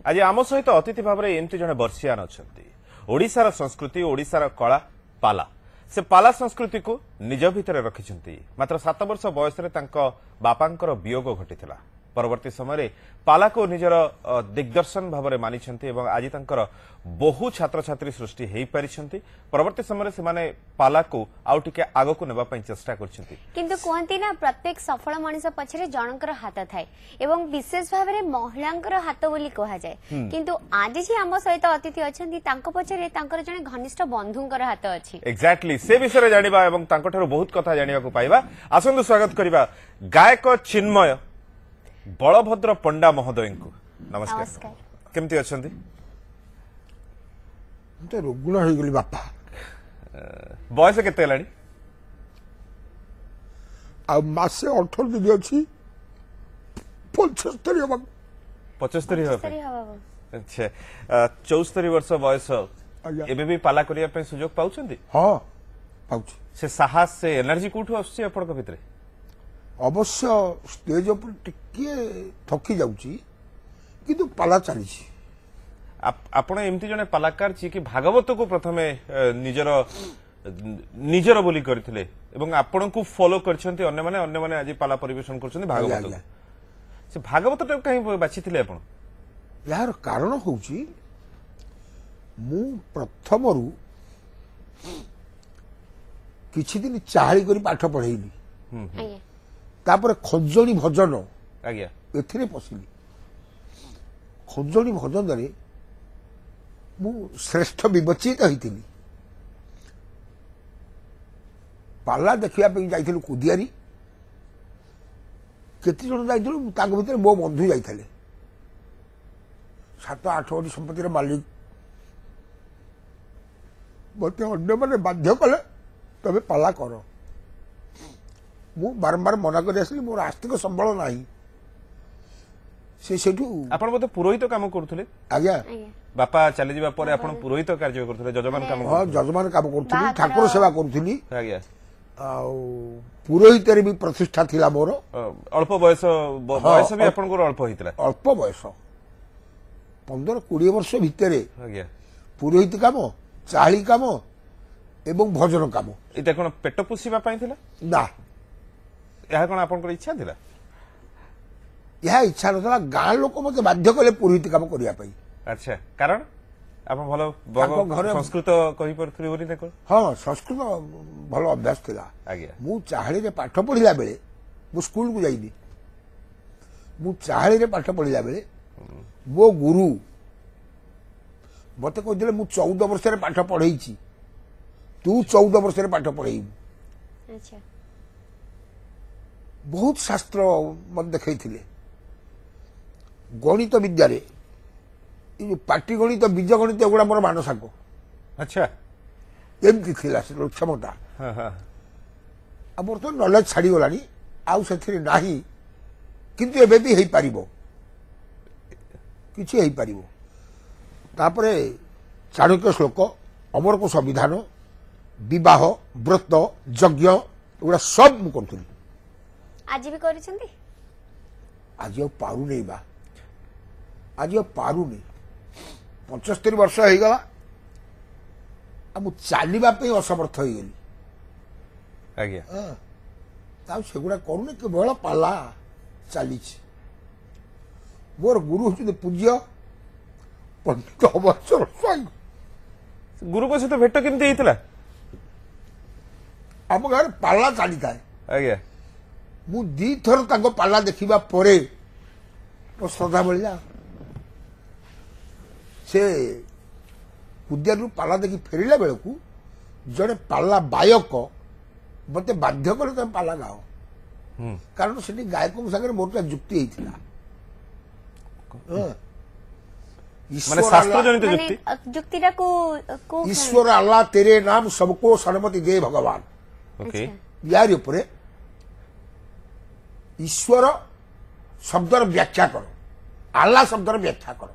आज आम सहित अतिथि भाव में एमती जड़े बर्षियान अच्छा ओडिशार संस्कृति ओडिशार कला पाला से पाला संस्कृति को निज भितर रखिंट मात्र 7 वर्ष बयस बापांकर वियोग घटी परवर्ती समय पाला को निजर दिग्दर्शन भाव में मानी आज बहु छात्र छात्री सृष्टि हो पारि परवर्ती समय से पाला को आउ टिके आग को नेबा चेष्टा करछंती किंतु कहती ना प्रत्येक सफल मनिष पछरे जनकर हाथ थाए एवं विशेष भाव में महिलांकर हाथ बोली कहा जाए किंतु आज जी आम सहित अतिथि अछंती तांको पछरे तांकर जने घनिष्ठ बंधुंकर हाथ अछि एक्जेक्टली से विषय जानिबा एवं तांको ठारो बहुत कथा जानिबा को पाइबा आसंतु स्वागत करिबा गायक चिन्मय बलभद्र पंडा महोदय को नमस्कार केमती अछंती तो रुग्ण हो गली बापा बयस केते हेलानी आ मासे 18 दिन अछि 75 हबा 75 हबा अच्छा 74 वर्ष बयस एबे भी पाला करिया पे सुजोग पाउछंती हां पाउछ से साहस से एनर्जी कोठो आछी आपण को भितरे अवश्य स्टेज पर टिके थकी जाउची किंतु पाला चली आपण एमती जने पालाकार छी कि भागवत को प्रथमे निजर बोली करथिले एवं आपण को फॉलो करछंती अन्य माने आज पाला परिवेशन करछंती भागवत से भागवत तो कहीं बाछिथिले आपण यार कारण होउची मु प्रथमरु किछि दिन चाहली करी पाठ पढेइली तापर खंजणी भजन आज्ञा एथिरे पसिली खंजणी भजन रे मु श्रेष्ठ विवचित होइतिली पाला देखिया पे जाइथिलु कुदियारी केति जण जाइथिलु तांग भितर मो बंधु जाइथले 7-8 कोटी संपत्तिर मालिक मते अन्य माने बाध्य कले तबे पाला कर मु बारंबार मना कर आसली मोर आर्थिक संबल नाही से सेठू आपण बोते पुरोहित काम करथले आज्ञा बापा चली जिबा परे आपण पुरोहित कार्य करथले जजमान काम हां जजमान काम करथली ठाकुर सेवा करथली आज्ञा आ पुरोहित रे भी प्रतिष्ठा थिला मोर अल्प बयस भी आपण को अल्प हितला अल्प बयस 15-20 वर्ष भितरे आज्ञा पुरोहित काम चाहली काम एवं भजन काम एटा कोन पेट पोसीबा पई थिला ना यह कौन आपन इच्छा थिला यह इच्छा नथला गाँ लोक मते बाध्य कले पुरोहित काम करिया पई अच्छा कारण आपन भलो संस्कृत कहि परथि बोली देखो हां संस्कृत भलो अभ्यास थिला आज्ञा मु चाहली रे पाठ पढिला बेले मु स्कूल को जाईनी मु चाहली रे पाठ पढिला बेले मो गुरु मते कहदिले मु 14 वर्ष रे पाठ पढैछि तू 14 वर्ष रे पाठ पढैबु अच्छा बहुत शास्त्र मत देखई गणित विद्या रे पाटी गणित बीज गणित एगुड़ा मोर मानसाको अच्छा एमती थिला से क्षमता मोर तो नॉलेज छाड़ी गलानी आउ से नाही किंतु एबे भी हेई पारिबो किछि हेई पारिबो तापरे चाणक्य श्लोक अमर को संविधान विवाह व्रत यज्ञ एगुड़ा सब मु करथुली आज भी करिसेंती आज पारु नहीं बा आज पारु नहीं 75 वर्ष हो गला आ चलवा असमर्थ हो गली आज्ञा ता सेगुड़ा करूनी केवल पाला चली मोर गुरु होते पूज्य पंडित अवसर स्वाई गुरु को सहित भेट केमती हेतला आम घर पाला चली थाए आज्ञा मु दी थर तांको पाला देखिबा परे तो श्रद्धा मिलला से उद्यान पाला देखि फेरिला बेल को जड़े पाला गायक मते बाध्य करे तुम पाला गाओ कारण से गायक संगे मोर जुक्ति होइतिला माने शास्त्र जनित जुक्ति जुक्तिटा को ईश्वर अल्लाह तेरे नाम सबको सन्मति दे भगवान ओके यार ऊपर ईश्वर शब्दर व्याख्या करो आल्ला शब्दर व्याख्या करो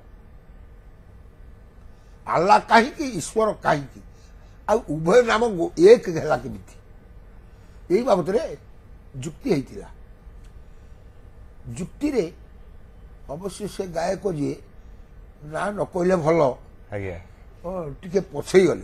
आल्ला कहीं ईश्वर कहीं आ उभय नाम एक है केमिति यही बाबत जुक्ति होता जुक्ति रे अवश्य से गायक जी ନା ନ କହିଲେ ଭଲ ଆଜ୍ଞା ଟିକେ ପଛେଇ ଗଲେ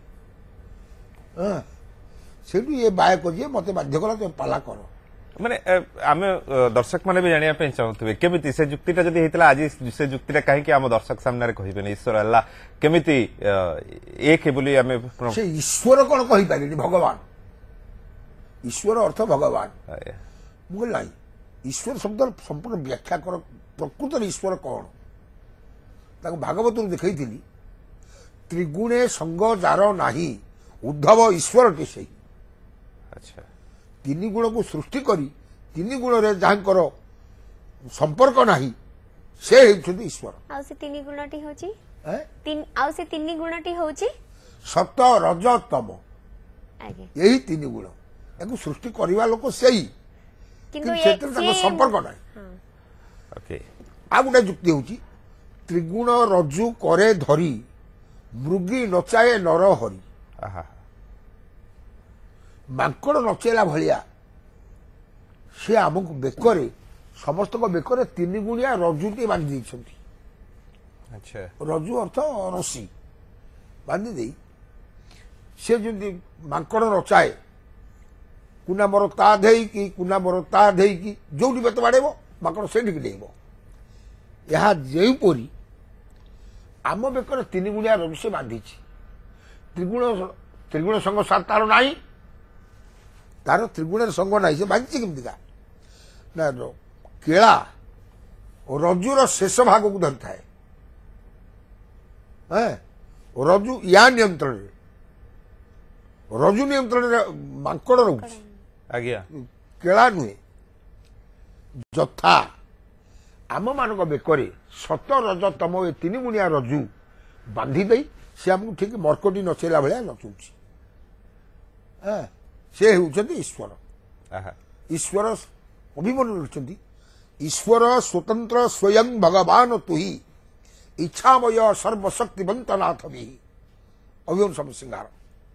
ସେଇଠୁ ଏ ବାୟକ ଯିଏ ମତେ ବାଧ୍ୟ କଲା ତମେ ପାଲା କର। ମାନେ ଆମେ ଦର୍ଶକ ମାନେ ବି ଜାଣିବା ପାଇଁ ଚାହୁଁଥିବେ କେମିତି ସେ ଯୁକ୍ତିଟା ଯଦି ହେଇଥିଲା ଆଜି ସେ ଯୁକ୍ତିଟା କାହିଁକି ଆମ ଦର୍ଶକ ସାମ୍ନାରେ କହିବେନି ଈଶ୍ୱର ହେଲା କେମିତି ଏକ ବୋଲି ଆମେ ସେ ଈଶ୍ୱର କଣ କହିପାରିନି ଭଗବାନ ଈଶ୍ୱର ଅର୍ଥ ଭଗବାନ ମୁଁ କହିଲି ନାହିଁ ଈଶ୍ୱର ଶବ୍ଦର ସମ୍ପୂର୍ଣ୍ଣ ବ୍ୟାଖ୍ୟା କର ପ୍ରକୃତରେ ଈଶ୍ୱର କଣ ତାକୁ ଭାଗବତରୁ ଦେଖେଇଥିଲି ତ୍ରିଗୁଣେ ସଙ୍ଗ ଯାର ନାହିଁ ଉଦ୍ଧବ ଈଶ୍ୱରଟି ସେଇ ଆଚ୍ଛା ତିନି ଗୁଣକୁ ସୃଷ୍ଟି କରି ତିନି ଗୁଣରେ ଯାହାଙ୍କର ସମ୍ପର୍କ ନାହିଁ ସେ ହେଉଛନ୍ତି ଈଶ୍ୱର। ଆଉ ସେ ତିନି ଗୁଣଟି ହଉଛି ଏଁ? ଆଉ ସେ ତିନି ଗୁଣଟି ହଉଛି ସତ ରଜ ତମ ଆଜ୍ଞା ଏହି ତିନି ଗୁଣ ୟାକୁ ସୃଷ୍ଟି କରିବା ଲୋକ ସେଇ କିନ୍ତୁ କିନ୍ତୁ ସେଥିରେ ତାଙ୍କ ସମ୍ପର୍କ ନାହିଁ। ଓକେ ଆଉ ଗୋଟେ ଯୁକ୍ତି ହଉଛି ତ୍ରିଗୁଣ ରଜୁ କରେ ଧରି ମୃଗୀ ନଚାଏ ନର ହରି ଆହା ମାଙ୍କଡ ନଚେଇଲା ଭଳିଆ ସେ ଆମକୁ ବେକରେ ସମସ୍ତଙ୍କ ବେକରେ ତିନି ଗୁଣିଆ ରଜୁଟି ବାନ୍ଧି ଦେଇଛନ୍ତି। ଆଚ୍ଛା ରଜୁ ଅର୍ଥ ରସି ବାନ୍ଧି ଦେଇ ସେ ଯେମିତି ମାଙ୍କଡ ନଚାଏ କୁନା ମୋର ତା ଧେଇକି କୁନା ମୋର ତା ଧେଇକି ଯୋଉଠି ବେତ ବାଡେଇବ ମାଙ୍କଡ ସେଇଠିକି ଡେଇବ ଏହା ଯେଉଁପରି ଆମ ବେକରେ ତିନି ଗୁଣିଆ ରଜୁ ସେ ବାନ୍ଧିଛି ତ୍ରିଗୁଣ ସଙ୍ଗ ତାର ନାହିଁ ତାର ତ୍ରିଗୁଣରେ ସଙ୍ଗ ନାହିଁ ସେ ବାନ୍ଧିଛି କେମିତିକା ନା କେଳା ଓ ରଜୁର ଶେଷ ଭାଗକୁ ଧରିଥାଏ ରଜୁ ୟା ନିୟନ୍ତ୍ରଣରେ ରଜୁ ନିୟନ୍ତ୍ରଣରେ ମାଙ୍କଡ ରହୁଛି ଆଜ୍ଞା କେଳା ନୁହେଁ ଯଥା ଆମମାନଙ୍କ ବେକରେ ସତ ରଜ ତମ ଏ ତିନି ଗୁଣିଆ ରଜୁ ବାନ୍ଧି ଦେଇ ସେ ଆମକୁ ଠିକ ମର୍କଟି ନଚେଇଲା ଭଳିଆ ନଚଉଛି ସେ ହେଉଛନ୍ତି ଈଶ୍ୱର। ଈଶ୍ୱର ଅଭିମନ୍ୟୁ ରଖିଛନ୍ତି ଈଶ୍ୱର ସ୍ୱତନ୍ତ୍ର ସ୍ୱୟଂ ଭଗବାନ ତୁହି ଇଚ୍ଛାମୟ ସର୍ବଶକ୍ତିବନ୍ତ ନାଥ ବିହି ଅଭିମନ୍ୟୁ ସମସ୍ତଙ୍କର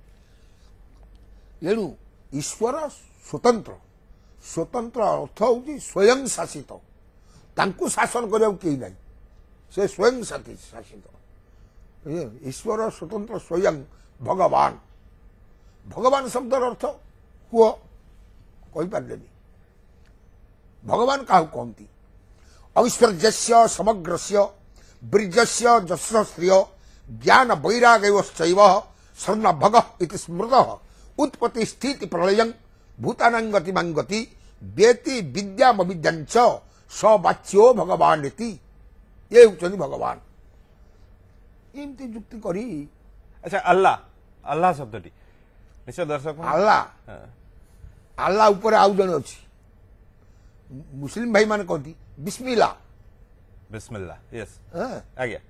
ଏଣୁ ଈଶ୍ୱର ସ୍ୱତନ୍ତ୍ର ସ୍ୱତନ୍ତ୍ର ଅର୍ଥ ହେଉଛି ସ୍ୱୟଂ ଶାସିତ ତାଙ୍କୁ ଶାସନ କରିବାକୁ କେହି ନାହିଁ ସେ ସ୍ୱୟଂ ଶାସିତ ଈଶ୍ୱର ସ୍ୱତନ୍ତ୍ର ସ୍ୱୟଂ ଭଗବାନ ଭଗବାନ ଶବ୍ଦର ଅର୍ଥ କୁହ କହିପାରିଲେନି ଭଗବାନ କାହାକୁ କହନ୍ତି ଐଶ୍ୱର୍ଯ୍ୟସ୍ୟ ସମଗ୍ରସ୍ୟ ବୀର୍ଯ୍ୟସ୍ୟ ଯଶସ୍ତ୍ରିୟ ଜ୍ଞାନ ବୈରାଗ୍ୟଶ୍ଚୈବ ସ୍ୱର୍ଣ୍ଣଭଗ ଇତି ସ୍ମୃତଃ ଉତ୍ପତ୍ତି ସ୍ଥିତି ପ୍ରଳୟଂ ଭୂତାନାଙ୍ଗତିମାଙ୍ଗତି ବେତି ବିଦ୍ୟାମବିଦ୍ୟାଞ୍ଚ ସବାଚ୍ୟୋ ଭଗବାନ ଇତି ଏ ହେଉଛନ୍ତି ଭଗବାନ ଏମିତି ଯୁକ୍ତି କରି ଆଚ୍ଛା ଆଲ୍ଲାହ ଆଲ୍ଲାହ ଶବ୍ଦଟି ନିଶ୍ଚୟ ଦର୍ଶକ ଆଲ୍ଲାହ ଆଲ୍ଲାହ ଉପରେ ଆଉ ଜଣେ ଅଛି ମୁସଲିମ ଭାଇ ମାନେ କହନ୍ତି ବିସ୍ମିଲ୍ଲା ବିସ୍ମିଲ୍ଲା ୟେସ୍ ଆଜ୍ଞା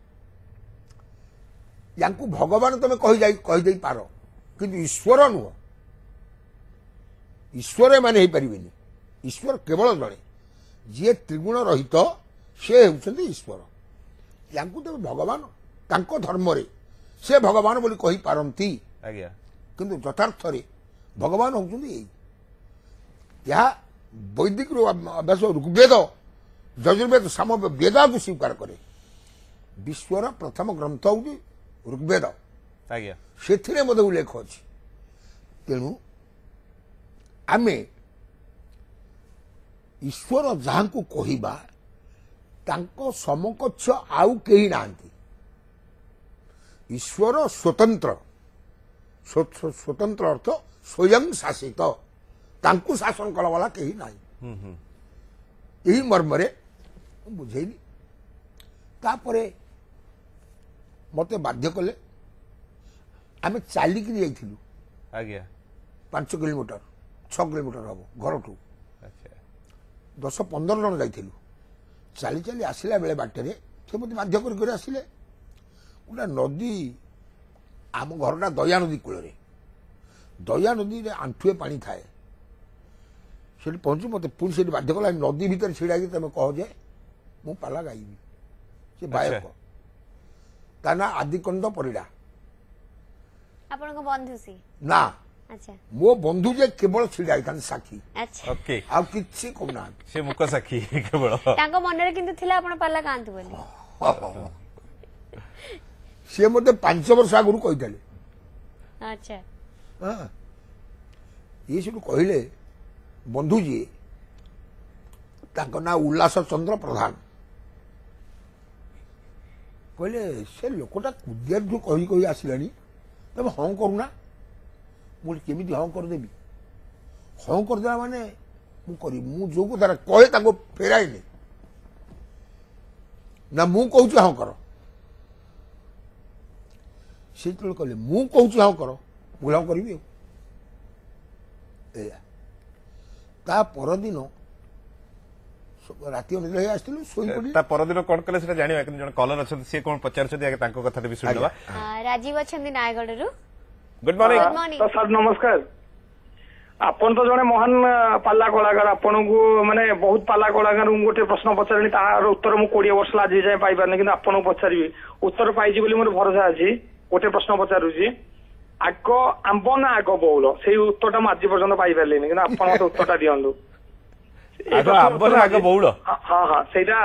ୟାଙ୍କୁ ଭଗବାନ ତମେ କହିଦେଇ ପାର କିନ୍ତୁ ଈଶ୍ୱର ନୁହଁ ଈଶ୍ୱର ଏମାନେ ହେଇପାରିବେନି ଈଶ୍ୱର କେବଳ ଜଣେ ଯିଏ ତ୍ରିଗୁଣ ରହିତ ସେ ହେଉଛନ୍ତି ଈଶ୍ୱର ୟାଙ୍କୁ ତମେ ଭଗବାନ ତାଙ୍କ ଧର୍ମରେ ସେ ଭଗବାନ ବୋଲି କହିପାରନ୍ତି ଆଜ୍ଞା କିନ୍ତୁ ଯଥାର୍ଥରେ ଭଗବାନ ହେଉଛନ୍ତି ଏଇ ଏହା ବୈଦିକରୁ ଅଭ୍ୟାସ ଋଗ୍ବେଦ ଯଜୁର୍ବେଦ ସାମ ବେଦକୁ ସ୍ୱୀକାର କରେ ବିଶ୍ୱର ପ୍ରଥମ ଗ୍ରନ୍ଥ ହେଉଛି ଋଗ୍ବେଦ ଆଜ୍ଞା ସେଥିରେ ମଧ୍ୟ ଉଲ୍ଲେଖ ଅଛି ତେଣୁ ଆମେ ଈଶ୍ୱର ଯାହାଙ୍କୁ କହିବା ତାଙ୍କ ସମକକ୍ଷ ଆଉ କେହି ନାହାନ୍ତି ଈଶ୍ୱର ସ୍ୱତନ୍ତ୍ର ସ୍ୱତନ୍ତ୍ର ଅର୍ଥ ସ୍ୱୟଂ ଶାସିତ ତାଙ୍କୁ ଶାସନ କଲାବାଲା କେହି ନାହିଁ ଏହି ମର୍ମରେ ମୁଁ ବୁଝେଇଲି ତାପରେ ମତେ ବାଧ୍ୟ କଲେ ଆମେ ଚାଲିକିରି ଯାଇଥିଲୁ ଆଜ୍ଞା 5 କିଲୋମିଟର 6 କିଲୋମିଟର ହବ ଘରଠୁ ଆଚ୍ଛା 10-15 ଜଣ ଯାଇଥିଲୁ ଚାଲି ଚାଲି ଆସିଲା ବେଳେ ବାଟରେ ସେ ମତେ ବାଧ୍ୟ କରି ଆସିଲେ ଗୋଟେ ନଦୀ ଆମ ଘରଟା ଦୟା ନଦୀ କୂଳରେ ଦୟା ନଦୀରେ ଆଣ୍ଠୁଏ ପାଣି ଥାଏ ସେଠି ପହଞ୍ଚି ମତେ ପୁଣି ସେଠି ବାଧ୍ୟ କଲା ନଦୀ ଭିତରେ ଛିଡ଼ା ହେଇକି ତମେ କହ ଯେ ମୁଁ ପାଲା ଗାଇବି ସେ ବାୟକ ତା ନା ଆଦିକଣ୍ଡ ପରିଡ଼ା ଆପଣଙ୍କ ବନ୍ଧୁ ସି ନା ଆଚ୍ଛା ମୋ ବନ୍ଧୁ ଯେ କେବଳ ଛିଡ଼ା ହେଇଥାନ୍ତି ସାକ୍ଷୀ ଆଚ୍ଛା ଓକେ ଆଉ କିଛି କହୁନାହାନ୍ତି ସେ ମୁକ ସାକ୍ଷୀ କେବଳ ତାଙ୍କ ମନରେ କିନ୍ତୁ ଥିଲା ଆପଣ ପାଲା ଗାଆନ୍ତୁ ବୋଲି सी मत 5 वर्ष आगुरी कही अच्छा ये सब कहले बंधु जी ना उल्लास चंद्र प्रधान कहले से लोकटा कुदिया कही कही आसिलानी तुम हाँ करूना मुझे केमी हाँ करदेवी हाँ करदे माने मु जो कथा कहे फेराइनि ना मु कहूँ हाँ कर से कहले मु कहूँ हाँ कर मुझे हाँ करी ता परदिन राति आसलु ता परदिन कौन कले सेटा जानिबा कि जण कॉलर अछन से कोन पचारछथि आगे तांको कथा भी सुनबा राजीव अछन नायगढ़ रु गुड मॉर्निंग तो सर नमस्कार आपण तो जने महान पाला कलाकार आपण को माने बहुत पाला कलाकार गोटे प्रश्न पचारनी तार उत्तर मु 20 वर्ष आज जाए पाई पारने कि आपण पचारि उत्तर पाइछि बोली मोर भरोसा अछि गोटे प्रश्न पचारुछि आग आंब ना आग बौल से उत्तरटा मु आज पर्यंत पाई पारलिनी कि आपण मते उत्तरटा दियंदु आंब ना आग बौल हाँ हाँ सेटा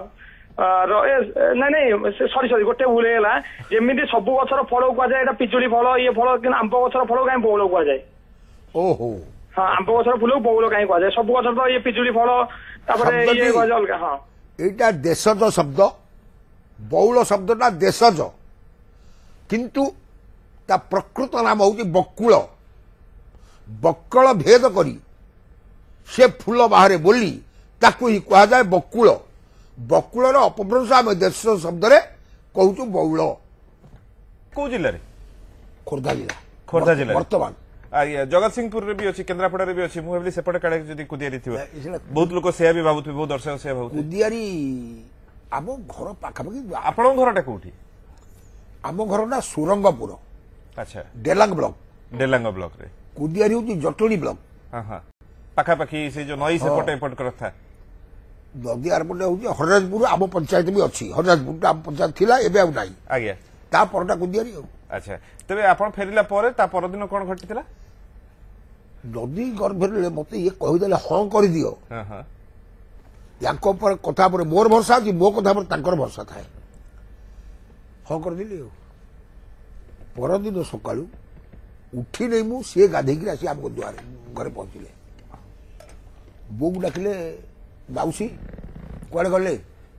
ନାଇଁ ନାଇଁ ସରି ଗୋଟେ ଭୁଲ ହେଇଗଲା ଯେମିତି ସବୁ ଗଛର ଫଳ କୁହାଯାଏ ଏଟା ପିଜୁଳି ଫଳ ଇଏ ଫଳ କିନ୍ତୁ ଆମ୍ବ ଗଛର ଫଳ କାହିଁ ବଉଳ କୁହାଯାଏ ଓହୋ ହଁ ଆମ୍ବ ଗଛର ଫୁଲକୁ ବଉଳ କାହିଁ କୁହାଯାଏ ସବୁ ଗଛର ତ ଇଏ ପିଜୁଳି ଫଳ ତାପରେ ଇଏ କୁହାଯାଏ ଅଲଗା ହଁ ଏଇଟା ଦେଶଜ ଶବ୍ଦ ବଉଳ ଶବ୍ଦଟା ଦେଶଜ କିନ୍ତୁ ତା ପ୍ରକୃତ ନାମ ହଉଛି ବକୁଳ ବକଳ ଭେଦ କରି ସେ ଫୁଲ ବାହାରେ ବୋଲି ତାକୁ ହିଁ କୁହାଯାଏ ବକୁଳ बकुलर अपभ्रंश आम देश शब्द कहूँ बौल को जिले खोर्धा जिला खोर्धा जिला वर्तमान जगत सिंहपुर रे भी अछि केन्द्रापड़ा रे भी अछि मु भाबली सेपटे काळे जदी कुदियारी थिबो बहुत लोक सेया भी भाबुथि बहुत दर्शक सेया भाबुथि कुदियारी आम घर पाखापाखि आपन घरटा कोठी आम घरटा सुरंगपुर अच्छा डेलांग ब्लॉक रे कुदियारी होची जटोली ब्लॉक हां हां पाखापाखि से जो नई सेपटे एपट करथा नदी आरपटे हूँ हरराजपुर आम पंचायत भी अच्छी हरराजपुर आम पंचायत थिला एबे आउ नाही आज्ञा ता परटा कुदियारी अच्छा तेबे आपण फेरिला परे ता परदिन कोन घटितला नदी गर्भरे मते ये कहिदेले हां कर दियो हां हां याको पर कथा पर मोर भरोसा अछि मो कथा पर तांकर भरोसा थाए हां कर दिली परदिन सकाळू उठी नै मु से गाधे कि आसी हमको द्वार घरे पहुंचले बोग डाकिले बाउसी कुआडे गले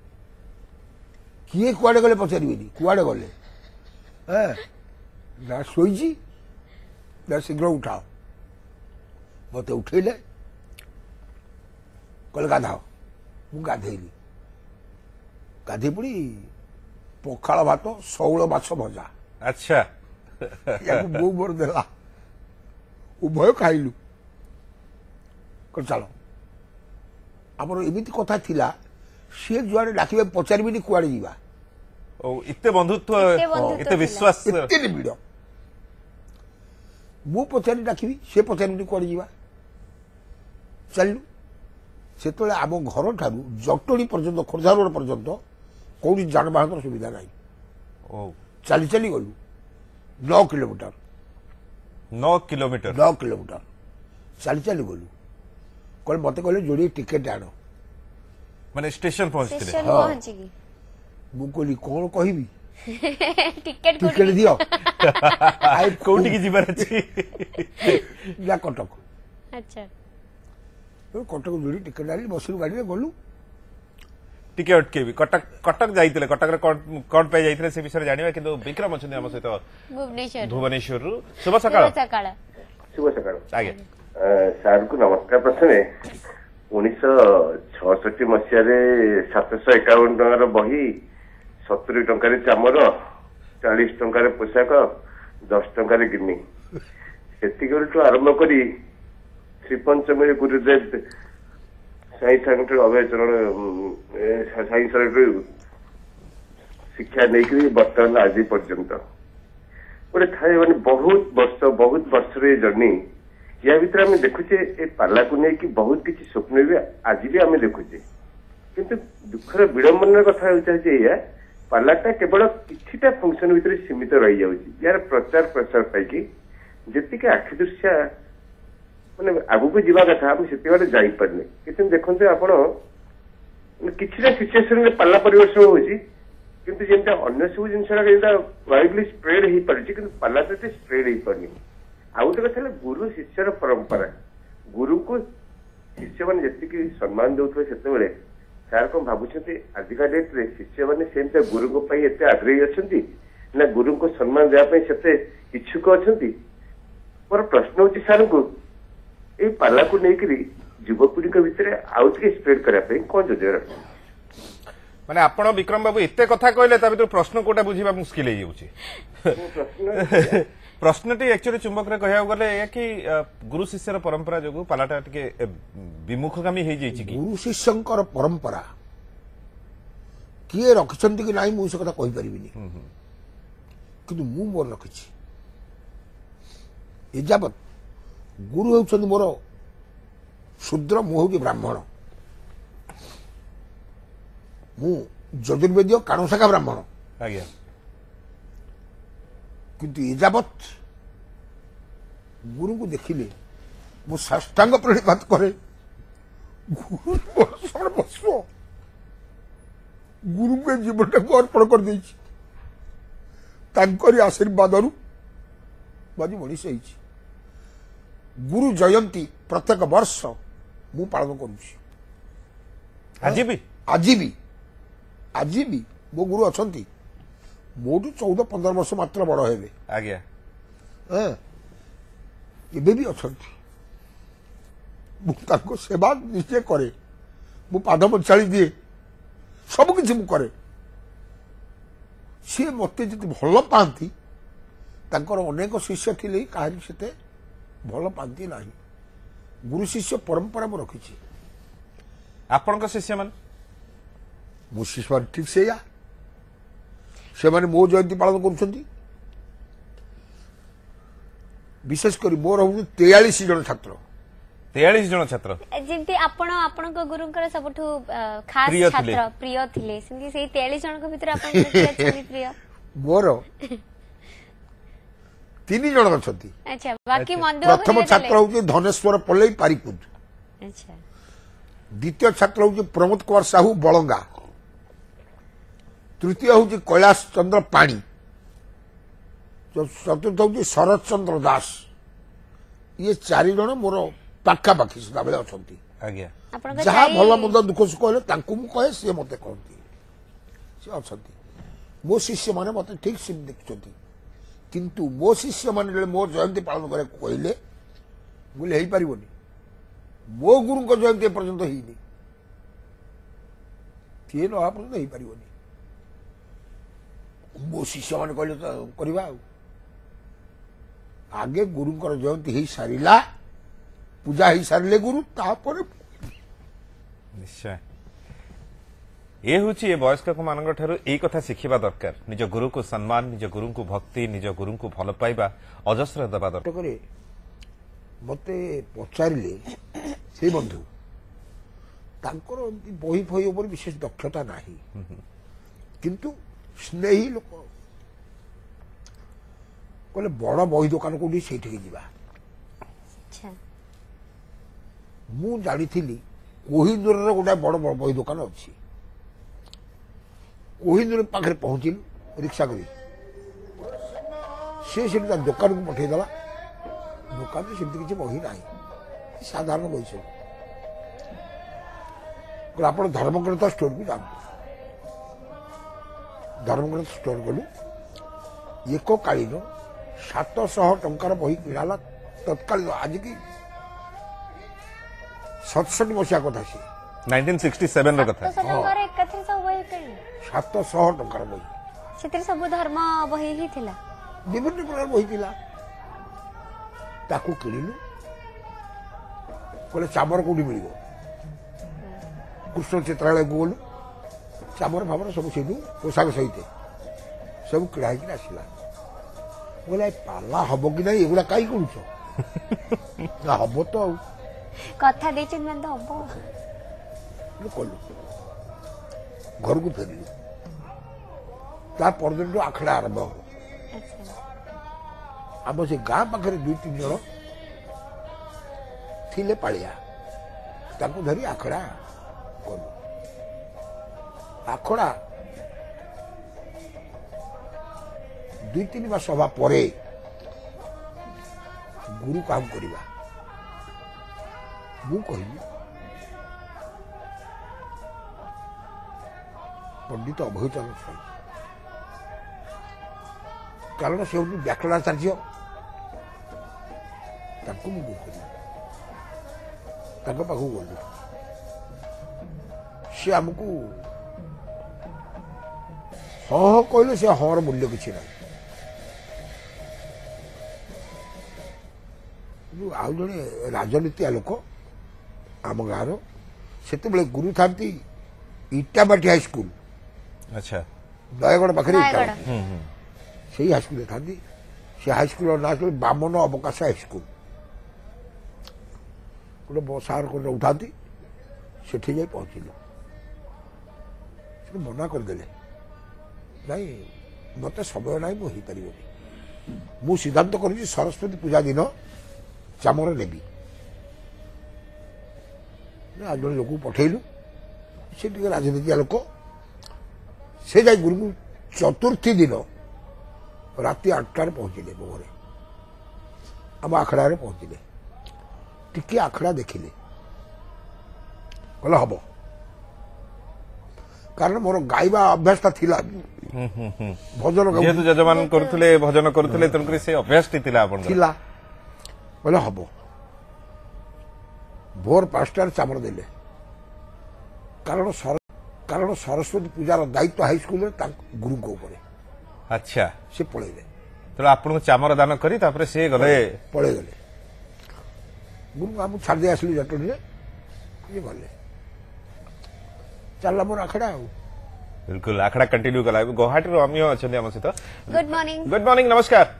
किए कुआडे गले पचारिबेनी कुआडे गले ना सोईची ना शीघ्र उठाओ मत उठेले कल गाधाओ मु गाधेली गाधे पड़ी पखाल भात शौल माछ भजा अच्छा या बो मोर देला उभय खाइलु कर चलो आमर एमिति कथा थिला सी जुआड़े डाकिबे पचारिबेनी कुआडे जीवा ओ इत्ते बंधुत्व इत्ते विश्वास इत्ते निबिड़ मु पचारि डाकिबी से पचारिबेनी कुआडे जीवा चलु से आम घर ठारू जटोली पर्यंत खोर्धा रोड पर्यंत कौन जानवाहन सुविधा ना चली चली गलु 9 किलोमीटर 9 किलोमीटर चली चली गलु कल मत कहले जोड़ी टिकेट आण माने स्टेशन पहुंचते मु कहली कौन कहबी टिकेट दियो कोठी की जीवन अछि जा कटक अच्छा कटक जोड़ी टिकेट आली बसलु गाड़ी रे गलु टिके अटकेबी कटक जाइतिले कटक रे कोन पे जाइतिले से विषय जानिबा किंतु विक्रम अछन हम सहित भुवनेश्वर रु शुभ सकाळ आगे सार को नमस्कार प्रथमे 1966 मसीह 751 टंकार बही 70 टंकार चामर 40 टंकार पोशाक 10 टंकार गिनी से आरंभ करी श्री पंचमी गुरुदेव साई सेक्रेटरी अभय चरण साई सेक्रेटरी शिक्षा नहीं बर्तमान आज पर्यंत गोटे थाए मैंने बहुत वर्ष जर्नी या भीतर आम देखुचे ए पाला को लेकिन बहुत किसी स्वप्न भी आज भी आम देखुचे किंतु दुखर विडंबन कथा होता पालाटा केवल किछिटा फंक्शन भितर सीमित रही जाऊँगी यार प्रचार प्रसार पाई जी आखि दृश्या मैंने आगू जावा कथा से जापारे कि देखते आप कि सिचुएसन पाला परिवर्तन होती କିନ୍ତୁ ଯେମିତି ଅନ୍ୟ ସବୁ ଜିନିଷଟା ଯେମିତି ୱାଇଡଲି ସ୍ପ୍ରେଡ୍ ହେଇପାରୁଛି କିନ୍ତୁ ପାଲା ତ ଏତେ ସ୍ପ୍ରେଡ୍ ହେଇପାରୁନି। ଆଉ ଗୋଟେ କଥା ହେଲା ଗୁରୁ ଶିଷ୍ୟର ପରମ୍ପରା। ଗୁରୁଙ୍କୁ ଶିଷ୍ୟମାନେ ଯେତିକି ସମ୍ମାନ ଦଉଥିଲେ ସେତେବେଳେ ସାର୍ କଣ ଭାବୁଛନ୍ତି ଆଜିକା ଡେଟ୍ରେ ଶିଷ୍ୟମାନେ ସେମିତି ଗୁରୁଙ୍କ ପାଇଁ ଏତେ ଆଗ୍ରହୀ ଅଛନ୍ତି ନା ଗୁରୁଙ୍କୁ ସମ୍ମାନ ଦେବା ପାଇଁ ସେତେ ଇଚ୍ଛୁକ ଅଛନ୍ତି? ମୋର ପ୍ରଶ୍ନ ହଉଛି ସାର୍ଙ୍କୁ ଏଇ ପାଲାକୁ ନେଇକରି ଯୁବପିଢିଙ୍କ ଭିତରେ ଆଉ ଟିକେ ସ୍ପ୍ରେଡ୍ କରିବା ପାଇଁ କଣ ଯୋଜନା? ମାନେ ଆପଣ ବିକ୍ରମ ବାବୁ ଏତେ କଥା କହିଲେ ତା ଭିତରୁ ପ୍ରଶ୍ନ କୋଉଟା ବୁଝିବା ମୁସ୍କିଲ ହେଇଯାଉଛି। ପ୍ରଶ୍ନଟି ଆକ୍ଚୁଆଲି ଚୁମ୍ବକରେ କହିବାକୁ ଗଲେ ଏଇଆ କି ଗୁରୁ ଶିଷ୍ୟର ପରମ୍ପରା ଯୋଗୁଁ ପାଲାଟା ଟିକେ ବିମୁଖଗାମୀ ହେଇଯାଇଛି କି? ଗୁରୁ ଶିଷ୍ୟଙ୍କର ପରମ୍ପରା କିଏ ରଖିଛନ୍ତି କି ନାହିଁ ମୁଁ ସେ କଥା କହିପାରିବିନି, କିନ୍ତୁ ମୁଁ ମୋର ରଖିଛି। ଏଯାବତ୍ ଗୁରୁ ହେଉଛନ୍ତି ମୋର ଶୂଦ୍ର, ମୁଁ ହେଉଛି ବ୍ରାହ୍ମଣ। ମୁଁ ଯଜୁର୍ବେଦୀୟ କାଣଶାଖା ବ୍ରାହ୍ମଣ। ଆଜ୍ଞା। କିନ୍ତୁ ଏଯାବତ୍ ଗୁରୁଙ୍କୁ ଦେଖିଲେ ମୁଁ ସାଷ୍ଟାଙ୍ଗ ପ୍ରଣିପାତ କରେ। ଗୁରୁ ବସିବ, ଗୁରୁଙ୍କୁ ଏ ଜୀବନଟାକୁ ଅର୍ପଣ କରିଦେଇଛି। ତାଙ୍କରି ଆଶୀର୍ବାଦରୁ ଆଜି ମଣିଷ ହେଇଛି। ଗୁରୁ ଜୟନ୍ତୀ ପ୍ରତ୍ୟେକ ବର୍ଷ ମୁଁ ପାଳନ କରୁଛି। ଆଜି ବି ମୋ ଗୁରୁ ଅଛନ୍ତି, ମୋଠୁ 14-15 ବର୍ଷ ମାତ୍ର ବଡ ହେବେ। ଆଜ୍ଞା। ଏବେ ବି ଅଛନ୍ତି। ମୁଁ ତାଙ୍କ ସେବା ନିଜେ କରେ, ମୁଁ ପାଦ ପଚାଳି ଦିଏ, ସବୁ କିଛି ମୁଁ କରେ। ସିଏ ମତେ ଯେତେ ଭଲ ପାଆନ୍ତି ତାଙ୍କର ଅନେକ ଶିଷ୍ୟ ଥିଲେ କାହାରି ସେତେ ଭଲ ପାଆନ୍ତି ନାହିଁ। ଗୁରୁ ଶିଷ୍ୟ ପରମ୍ପରା ମୁଁ ରଖିଛି। ଆପଣଙ୍କ ଶିଷ୍ୟମାନେ? ମୋ ଶିଷ୍ୟମାନେ ଠିକ୍ ସେଇଆ, ସେମାନେ ମୋ ଜୟନ୍ତୀ ପାଳନ କରୁଛନ୍ତି। ବିଶେଷ କରି ମୋର ହଉଛି 43 ଜଣ ଛାତ୍ର। 43 ଜଣ ଛାତ୍ର ଯେମିତି ଆପଣ ଆପଣଙ୍କ ଗୁରୁଙ୍କର ସବୁଠୁ ଖାସ୍ ଛାତ୍ର ପ୍ରିୟ ଥିଲେ, ସେମିତି ସେଇ 43 ଜଣଙ୍କ ଭିତରେ ଆପଣଙ୍କର କିଏ ଅଛନ୍ତି ପ୍ରିୟ? ମୋର 3 ଜଣ ଅଛନ୍ତି। ଆଚ୍ଛା, ବାକି ପ୍ରଥମ ଛାତ୍ର ହଉଛି ଧନେଶ୍ୱର ପଲେଇ ପାରିକୁଦ। ଆଚ୍ଛା। ଦ୍ୱିତୀୟ ଛାତ୍ର ହଉଛି ପ୍ରମୋଦ କୁମାର ସାହୁ ବଳଙ୍ଗା। ତୃତୀୟ ହଉଛି କୈଳାସ ଚନ୍ଦ୍ର ପାଣି। ଚତୁର୍ଥ ହଉଛି ଶରତ ଚନ୍ଦ୍ର ଦାସ। ଇଏ 4 ଜଣ ମୋର ପାଖାପାଖି ସଦାବେଳେ ଅଛନ୍ତି। ଆଜ୍ଞା। ଯାହା ଭଲ ମନ୍ଦ ଦୁଃଖ ସୁଖ ହେଲେ ତାଙ୍କୁ ମୁଁ କହେ, ସିଏ ମତେ କହନ୍ତି। ସେ ଅଛନ୍ତି ମୋ ଶିଷ୍ୟମାନେ, ମତେ ଠିକ୍ ସେମିତି ଦେଖୁଛନ୍ତି। କିନ୍ତୁ ମୋ ଶିଷ୍ୟମାନେ ମୋ ଜୟନ୍ତୀ ପାଳନ କରିବାକୁ କହିଲେ ମୁଁ ହେଇପାରିବନି। ମୋ ଗୁରୁଙ୍କ ଜୟନ୍ତୀ ଏପର୍ଯ୍ୟନ୍ତ ହେଇନି, ସିଏ ନ ହେବା ପର୍ଯ୍ୟନ୍ତ ହେଇପାରିବନି। ମୋ ଶିଷ୍ୟମାନେ କହିଲେ ତ କରିବା। ଆଉ ଆଗେ ଗୁରୁଙ୍କର ଜୟନ୍ତୀ ହେଇସାରିଲା, ପୂଜା ହେଇସାରିଲେ ଗୁରୁ, ତାପରେ ନିଶ୍ଚୟ ଏ ହେଉଛି ଏ ବୟସ୍କ ମାନଙ୍କ ଠାରୁ ଏଇ କଥା ଶିଖିବା ଦରକାର। ନିଜ ଗୁରୁକୁ ସମ୍ମାନ, ନିଜ ଗୁରୁଙ୍କୁ ଭକ୍ତି, ନିଜ ଗୁରୁଙ୍କୁ ଭଲ ପାଇବା ଅଜସ୍ର ଦେବା ଦରକାର। ମତେ ପଚାରିଲେ ସେ ବନ୍ଧୁ, ତାଙ୍କର ବହି ଫହି ଉପରେ ବିଶେଷ ଦକ୍ଷତା ନାହିଁ, କିନ୍ତୁ ସ୍ନେହୀ ଲୋକ। କହିଲେ ବଡ ବହି ଦୋକାନ କୋଉଠି, ସେଇଠିକି ଯିବା। ମୁଁ ଜାଣିଥିଲି କୋହିନୂରର ଗୋଟେ ବଡ ବହି ଦୋକାନ ଅଛି। କୋହିନୂର ପାଖରେ ପହଞ୍ଚିଲୁ ରିକ୍ସା କରି, ସେ ସେଠି ତା ଦୋକାନକୁ ପଠେଇଦେଲା। ଦୋକାନରେ ସେମିତି କିଛି ବହି ନାହିଁ, ସାଧାରଣ ବହି ସବୁ। ଆପଣ ଧର୍ମଗ୍ରନ୍ଥ ଷ୍ଟୋରକୁ ଯାଆନ୍ତୁ। ଧର୍ମଗ୍ରନ୍ଥ ଷ୍ଟୋର ଗଲୁ, ଏକକାଳୀନ 700 ଟଙ୍କାର ବହି କିଣା ହେଲା। ତତ୍କାଳୀନ ଆଜିକି 67 ମସିହା କଥା, ସିଏ 1967 ର କଥା। 700 ଟଙ୍କାର ବହି, ସେଥିରେ ସବୁ ଧର୍ମ ବହି ହିଁ ଥିଲା, ବିଭିନ୍ନ ପ୍ରକାର ବହି ଥିଲା। ତାକୁ କିଣିଲୁ। କହିଲେ ଚାମର କୋଉଠି ମିଳିବ? କୃଷ୍ଣ ଚିତ୍ରାଳୟକୁ ଗଲୁ, ଚାମର ଫାମର ସବୁ ସେଇଠୁ ପୋଷାକ ସହିତ ସବୁ କିଣା ହେଇକି ଆସିଲା। କହିଲେ ପାଲା ହବ କି ନାହିଁ, ଏଗୁଡା କାହିଁ କରୁଛ? ହବ ତ, ଆଉ କଥା ଦେଇଛନ୍ତି ମାନେ ତ ହବ। କଲୁ, ଘରକୁ ଫେରିଲୁ। ତା ପରଦିନଠୁ ଆଖଡା ଆରମ୍ଭ ହବ। ଆମ ସେ ଗାଁ ପାଖରେ 2-3 ଜଣ ଥିଲେ ପାଳିଆ, ତାଙ୍କୁ ଧରି ଆଖଡା କଲୁ। ଆଖଡା 2-3 मास हवा परे गुरु काम करवा मु कहली पंडित अभयचरण स्वाई कारण से हूँ व्याकरणाचार्य गुरु कर पाखु गलु सी आमको हाँ कहले से हाँ मूल्य किसी ना आउ जड़े राजनीतिया लोक आम गाँव से गुरु था इटाबाटी हाईस्कल अच्छा नयगढ़ पाखे से हाईस्कल था से हाईस्कल ना बामन अवकाश हाईस्कल गोटे सार को उठा से पहुँचलु मना करदे नाई मत समय ना मुझे सिद्धांत कर सरस्वती पूजा दिन चामर नेबी आज जन लोक पठेलु से राजनीतिया लोक से जा गुरु चतुर्थी दिन राति 8टार पहुंचले मो घरे आम आखड़ा पहुंचले टिके आखड़ा देखिले कहले हम कारण मोर गाइबा अभ्यास थिला भजन जेहेतु जजमान करथुले भजन करथुले तनकरी से अभ्यास थिला आपन थिला कहले हम भोर 5टार चामर देले कारण सरस्वती पूजार दायित्व हाईस्कल गुरु को ऊपर अच्छा से पळेले तो आपन चामर दान करी तापर से गले पळे गले गुरु आम छाड़ दे आसली जटनी ये गले चलला मोर आखड़ा बिल्कुल आखड़ा कंटिन्यू कला गुवाहाटी अमिय अच्छा आम सहित गुड मॉर्निंग नमस्कार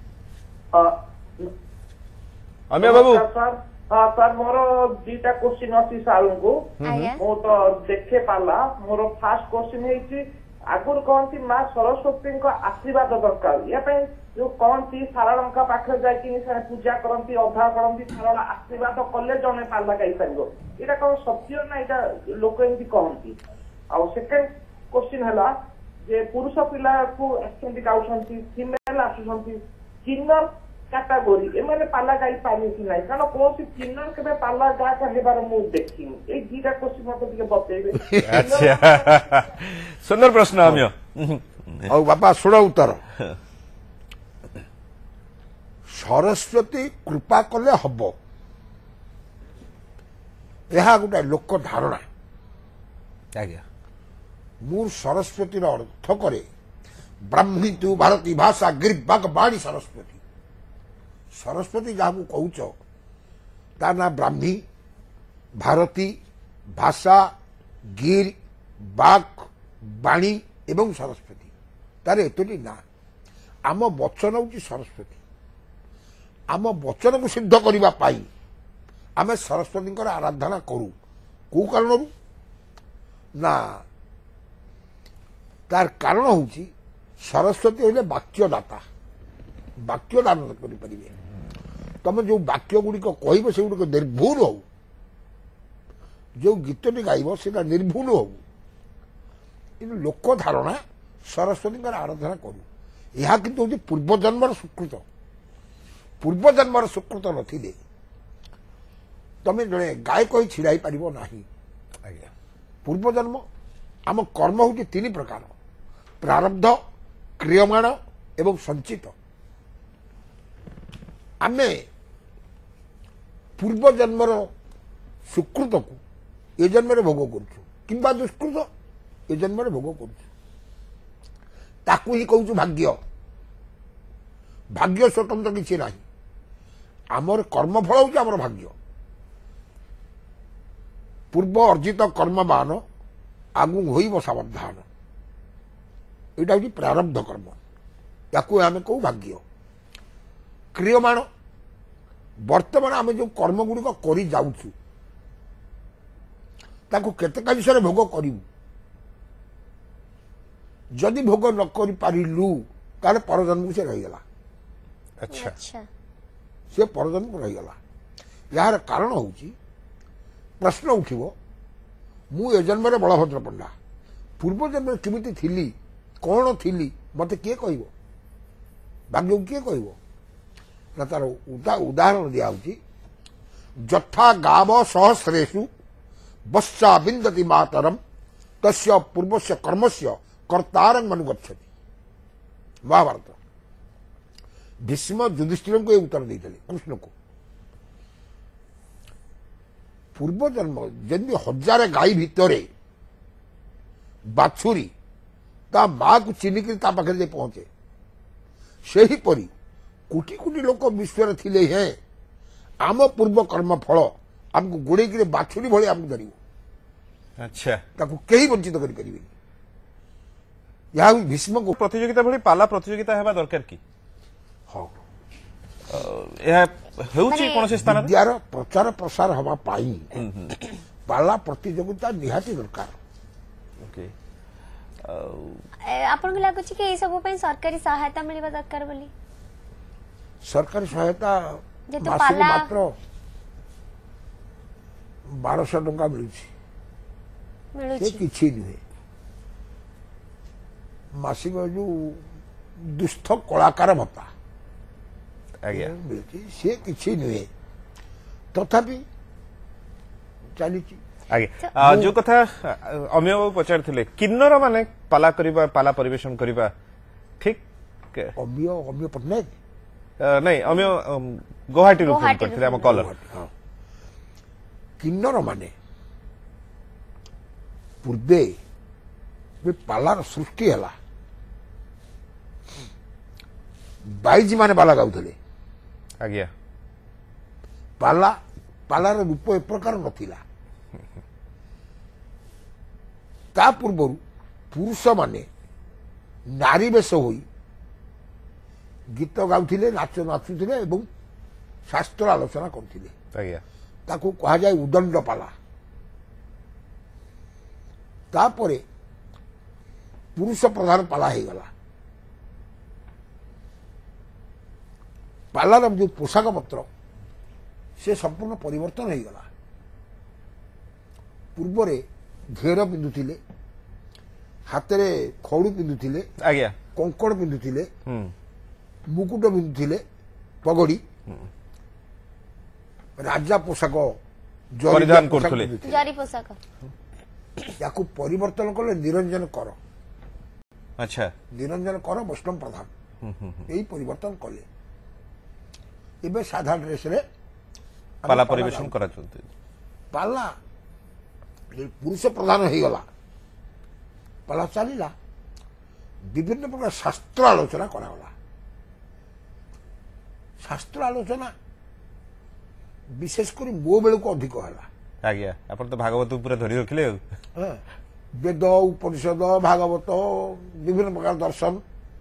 अमिय बाबू हाँ सर मोर 2टा क्वेश्चन अच्छी सार को मु तो देखे पाला मोर फास्ट क्वेश्चन है आगुरी कहती माँ सरस्वती आशीर्वाद दरकार या जो कहती सारण पाखे जाकि पूजा करती अभ्यास करती सारण आशीर्वाद कले जड़े पाला गाई पार यहाँ कौन सत्य ना यहाँ लोक एमती कहती आउ सेकेंड क्वेश्चन है जे पुरुष पिला को गाँव फिमेल आसुंच किन्नर कैटेगोरी एम पाला गाई पारे कि ना कारण कौन किन्नर के पाला गा कहबार मुझे देखी ये 2टा क्वेश्चन मत बतेबे अच्छा सुंदर प्रश्न अमिय और बापा शुण उत्तर सरस्वती कृपा कले हम यह गोटे लोक धारणा आज्ञा मु सरस्वती अर्थ करे ब्राह्मी तु भारती भाषा गिर्वाक बाणी सरस्वती सरस्वती जहाँ कहूच ता ना ब्राह्मी भारती भाषा गिर बाक बाणी एवं सरस्वती तार एतटी ना आम वचन हूँ सरस्वती आम वचन को सिद्ध करने आम सरस्वती आराधना करूँ कौ कारण ना तार कारण हूँ सरस्वती हले वाक्यदाता वाक्य दान करें तुम जो वाक्य गुड़िक कह से गुड़िक निर्भुल हो जो गीतटी गाइब से निर्भुल हो लोक धारणा सरस्वती आराधना करूँ यह किंतु हूँ पूर्वजन्मर सुकृत पूर्वजन्मर सुकृत नथिले तुम जड़े गायक ही छिड़ाई पार ना पूर्वजन्म आम कर्म हूँ 3 प्रकार प्रारब्ध क्रियमाण एवं संचित आमे पूर्व जन्मर सुकृत को ये जन्म भोग करा दुष्कृत ये जन्म भोग करू ही कहूँ भाग्य भाग्य स्वतंत्र किसी ना आमर कर्मफल हूँ आमर भाग्य पूर्व अर्जित कर्मवान आगु हो सावधान यहाँ हूँ प्रारब्ध कर्म या आम कहू भाग्य क्रियमाण वर्तमान आम जो कर्म गुड़िक कर जाऊँ केतका विषय भोग करूँ जदि भोग न कर पारिलु ताले परजन्म को से रहीगला अच्छा से परजन्म को रहीगला यार कारण हूँ प्रश्न उठिबो मु ए जन्म रे बलभद्र पंडा पूर्व जन्म केमिति थिली कौन थिली मते किए कहबो ଭାଗ୍ୟକୁ କିଏ କହିବ ନା ତାର ଉଦାହରଣ ଦିଆହଉଛି ଯଥା ଗାବ ସହସ୍ରେଷୁ ବଶ୍ଚା ବିନ୍ଦତି ମାତରମ ତସ୍ୟ ପୂର୍ବସ୍ୟ କର୍ମସ୍ୟ କର୍ତ୍ତାରଂ ମନୁଗଚ୍ଛତି। ମହାଭାରତ ଭୀଷ୍ମ ଯୁଧିଷ୍ଠିରଙ୍କୁ ଏ ଉତ୍ତର ଦେଇଥିଲେ କୃଷ୍ଣକୁ। ପୂର୍ବ ଜନ୍ମ ଯେମିତି 1000 ଗାଈ ଭିତରେ ବାଛୁରୀ ତା ମାକୁ ଚିହ୍ନିକରି ତା ପାଖରେ ଯାଇ ପହଞ୍ଚେ, ସେହିପରି କୋଟି କୋଟି ଲୋକ ବିଶ୍ୱରେ ଥିଲେ ହେଁ ଆମ ପୂର୍ବ କର୍ମ ଫଳ ଆମକୁ ଗୋଡେଇକିରି ବାଛୁରୀ ଭଳି ଆମକୁ ଧରିବ। ଆଚ୍ଛା, ତାକୁ କେହି ବଞ୍ଚିତ କରିପାରିବେନି। ଏହା ଭୀଷ୍ମକୁ ପ୍ରତିଯୋଗିତା ଭଳି ପାଲା ପ୍ରତିଯୋଗିତା ହେବା ଦରକାର କି? ହଁ, ଏହା ହେଉଛି କୌଣସି ସ୍ଥାନରେ ବିଦ୍ୟାର ପ୍ରଚାର ପ୍ରସାର ହେବା ପାଇଁ ପାଲା ପ୍ରତିଯୋଗିତା ନିହାତି ଦରକାର। ଆପଣଙ୍କୁ ଲାଗୁଛି କି ଏଇ ସବୁ ପାଇଁ ସରକାରୀ ସହାୟତା ମିଳିବା ଦରକାର ବୋଲି? ସରକାରୀ ସହାୟତା ଯେହେତୁ ମାସକୁ ପାଲା ମାତ୍ର 1200 ଟଙ୍କା ମିଳୁଛି, ସେ ମିଳୁଛି କିଛି ନୁହେଁ। ମାସିକ ଯୋଉ ଦୁସ୍ଥ କଳାକାର ଭତ୍ତା ଆଜ୍ଞା ମିଳୁଛି, ସେ କିଛି ନୁହେଁ, ତଥାପି ଚାଲିଛି। ଆଜ୍ଞା, ଯୋଉ କଥା ଅମିୟ ବାବୁ ପଚାରିଥିଲେ କିନ୍ନର ମାନେ ପାଲା କରିବା ପାଲା ପରିବେଷଣ କରିବା ଠିକ? ଅମିୟ ପଟ୍ଟନାୟକ ନାଇଁ, ଅମିୟ ଗୌହାଟୀରୁ ଫୋନ କରିଥିଲେ ଆମ କଲର। କିନ୍ନର ମାନେ ପୂର୍ବେ ପାଲାର ସୃଷ୍ଟି ହେଲା, ବାଇଜି ମାନେ ପାଲା ଗାଉଥିଲେ। ଆଜ୍ଞା, ପାଲାର ରୂପ ଏ ପ୍ରକାର ନଥିଲା। ତା ପୂର୍ବରୁ ପୁରୁଷମାନେ ନାରୀ ବେଶ ହୋଇ ଗୀତ ଗାଉଥିଲେ, ନାଚ ନାଚୁଥିଲେ ଏବଂ ଶାସ୍ତ୍ର ଆଲୋଚନା କରୁଥିଲେ। ଆଜ୍ଞା, ତାକୁ କୁହାଯାଏ ଉଦଣ୍ଡ ପାଲା। ତାପରେ ପୁରୁଷ ପ୍ରଧାନ ପାଲା ହେଇଗଲା। ପାଲାର ଯୋଉ ପୋଷାକ ପତ୍ର ସେ ସମ୍ପୂର୍ଣ୍ଣ ପରିବର୍ତ୍ତନ ହେଇଗଲା। ପୂର୍ବରେ ଘେର ପିନ୍ଧୁଥିଲେ, ହାତରେ ଖଡୁ ପିନ୍ଧୁଥିଲେ, ଆଜ୍ଞା, କଙ୍କଣ ପିନ୍ଧୁଥିଲେ, ମୁକୁଟ ପିନ୍ଧୁଥିଲେ, ପଗଡି, ରାଜା ପୋଷାକ ପରିଧାନ କରୁଥିଲେ, ଜରି ପୋଷାକ। ୟାକୁ ପରିବର୍ତ୍ତନ କଲେ ନିରଞ୍ଜନ କର। ଆଚ୍ଛା, ନିରଞ୍ଜନ କର ବୈଷ୍ଣବ ପ୍ରଧାନ ଏଇ ପରିବର୍ତ୍ତନ କଲେ। ଏବେ ସାଧା ଡ୍ରେସରେ ପାଲା ପରିବେଷଣ କରାଯାଉଛି। ପାଲା ପୁରୁଷ ପ୍ରଧାନ ହେଇଗଲା, ପାଲା ଚାଲିଲା, ବିଭିନ୍ନ ପ୍ରକାର ଶାସ୍ତ୍ର ଆଲୋଚନା କରାଗଲା। ଶାସ୍ତ୍ର ଆଲୋଚନା ବିଶେଷ କରି ମୋ ବେଳକୁ ଅଧିକ ହେଲା। ଆଜ୍ଞା, ଆପଣ ତ ଭାଗବତ ପୁରା ଧରି ରଖିଲେ ଆଉ। ବେଦ, ଉପନିଷଦ, ଭାଗବତ, ବିଭିନ୍ନ ପ୍ରକାର ଦର୍ଶନ,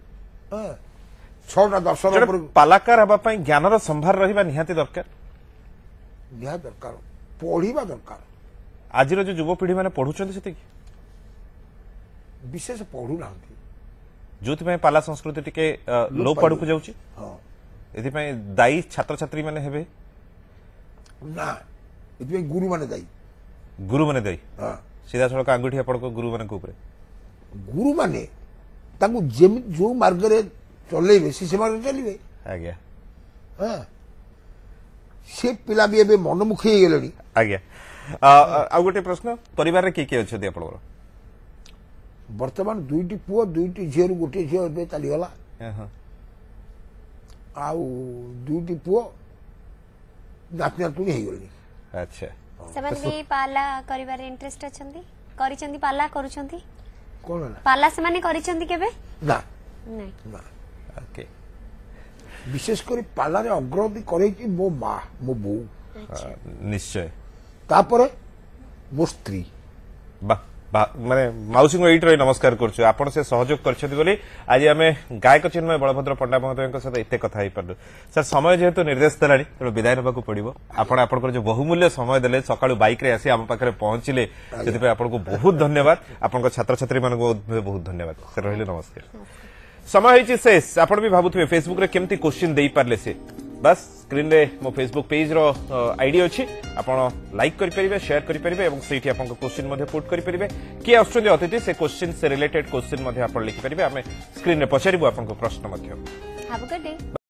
6ଟା ଦର୍ଶନ ଉପରେ ପାଲାକାର ହେବା ପାଇଁ ଜ୍ଞାନର ସମ୍ଭାର ରହିବା ନିହାତି ଦରକାର। ନିହାତି ଦରକାର, ପଢିବା ଦରକାର। ଆଜିର ଯୋଉ ଯୁବପିଢି ମାନେ ପଢୁଛନ୍ତି ସେତିକି? ବିଶେଷ ପଢୁନାହାନ୍ତି, ଯୋଉଥିପାଇଁ ପାଲା ସଂସ୍କୃତି ଟିକେ ଲୋପ ଆଡକୁ ଯାଉଛି। ଏଥିପାଇଁ ଦାୟୀ ଛାତ୍ରଛାତ୍ରୀ ମାନେ ହେବେ ନା, ଏଥିପାଇଁ ଗୁରୁମାନେ ଦାୟୀ। ଗୁରୁମାନେ ଦାୟୀ? ସିଧାସଳଖ ଆଙ୍ଗୁଠି ଆପଣଙ୍କ ଗୁରୁମାନଙ୍କ ଉପରେ। ଗୁରୁମାନେ ତାଙ୍କୁ ଯେମିତି ଯୋଉ ମାର୍ଗରେ ଚଲେଇବେ ସେ ମାର୍ଗରେ ଚାଲିବେ। ଆଜ୍ଞା, ସେ ପିଲା ବି ଏବେ ମନମୁଖୀ ହେଇଗଲେଣି। ଆଜ୍ଞା, ଆଉ ଗୋଟେ ପ୍ରଶ୍ନ, ପରିବାରରେ କିଏ କିଏ ଅଛନ୍ତି ଆପଣଙ୍କର? ବର୍ତ୍ତମାନ 2ଟି ପୁଅ, 2ଟି ଝିଅରୁ ଗୋଟିଏ ଝିଅ ଏବେ ଚାଲିଗଲା। ଆଉ 2ଟି ପୁଅ ନାତି ନାତୁଣୀ ହେଇଗଲେଣି। ଆଚ୍ଛା, ସେମାନେ ବି ପାଲା କରିବାରେ ଇଣ୍ଟରେଷ୍ଟ ଅଛନ୍ତି? କରିଛନ୍ତି ପାଲା କରୁଛନ୍ତି? କଣ ହେଲା? ପାଲା ସେମାନେ କରିଛନ୍ତି କେବେ? ନା, ନାଇଁ। ନା। ଓକେ, ବିଶେଷ କରି ପାଲାରେ ଅଗ୍ରଗତି କରେଇଛି ମୋ ମା, ମୋ ବୋଉ, ନିଶ୍ଚୟ। ତାପରେ ମୋ ସ୍ତ୍ରୀ। ମାନେ ମାଉସୀଙ୍କୁ ଏଇଠି ରହି ନମସ୍କାର କରୁଛୁ, ଆପଣ ସେ ସହଯୋଗ କରିଛନ୍ତି ବୋଲି ଆଜି ଆମେ ଗାୟକ ଚିନ୍ମୟ ବଳଭଦ୍ର ପଣ୍ଡା ମହୋଦୟଙ୍କ ସହିତ ଏତେ କଥା ହେଇପାରିଲୁ। ସାର୍, ସମୟ ଯେହେତୁ ନିର୍ଦ୍ଦେଶ ଦେଲାଣି ତେଣୁ ବିଦାୟ ନେବାକୁ ପଡିବ। ଆପଣ ଆପଣଙ୍କର ଯୋଉ ବହୁମୂଲ୍ୟ ସମୟ ଦେଲେ, ସକାଳୁ ବାଇକରେ ଆସି ଆମ ପାଖରେ ପହଞ୍ଚିଲେ, ସେଥିପାଇଁ ଆପଣଙ୍କୁ ବହୁତ ଧନ୍ୟବାଦ। ଆପଣଙ୍କ ଛାତ୍ରଛାତ୍ରୀ ମାନଙ୍କୁ ବହୁତ ଧନ୍ୟବାଦ। ସାର୍, ରହିଲେ ନମସ୍କାର। ସମୟ ହେଇଛି ଶେଷ। ଆପଣ ବି ଭାବୁଥିବେ ଫେସବୁକ୍ରେ କେମିତି କୋଶ୍ଚିନ୍ ଦେଇପାରିଲେ ସେ। बस स्क्रीन रे मो फेसबुक पेज रो आईडी अछि, आपण लाइक करि परिबे, शेयर करि परिबे एवं सेठी आपन क्वेश्चन मध्ये पुट करि परिबे। कि ऑस्ट्रेलिया अतिथि से क्वेश्चन से रिलेटेड क्वेश्चन मध्ये आपण लिखि परिबे, हमें स्क्रीन रे पछारिबो आपन प्रश्न मध्ये। Have a good day.